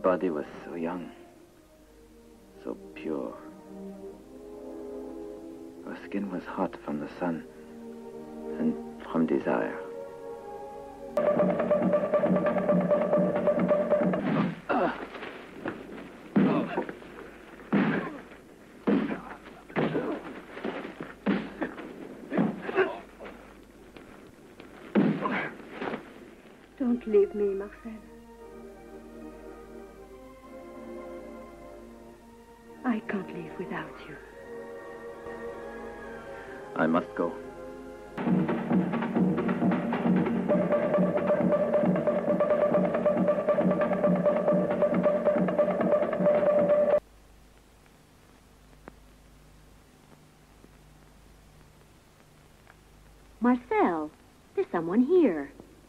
body was so young, so pure. Her skin was hot from the sun and from desire. Don't leave me, Marcel. I can't live without you. I must go. Marcel, there's someone here.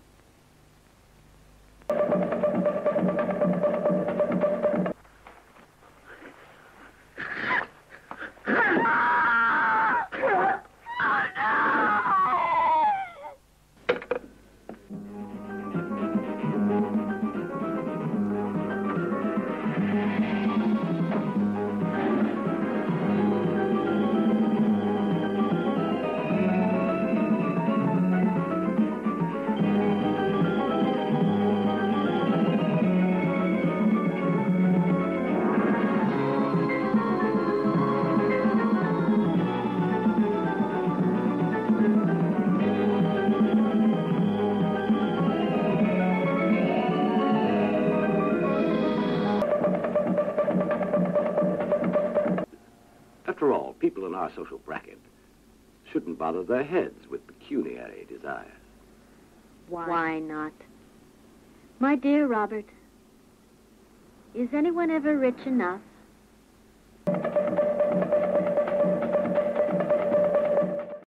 After all, people in our social bracket shouldn't bother their heads with pecuniary desires. Why not? My dear Robert, is anyone ever rich enough